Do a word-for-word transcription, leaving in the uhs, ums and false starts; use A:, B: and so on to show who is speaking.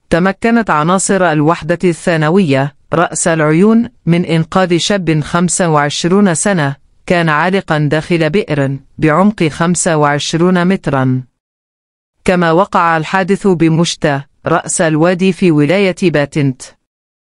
A: تمكنت عناصر الوحدة الثانوية رأس العيون من إنقاذ شاب خمس وعشرين سنة كان عالقا داخل بئر بعمق خمس وعشرين مترا. كما وقع الحادث بمشتى رأس الوادي في ولاية باتنت.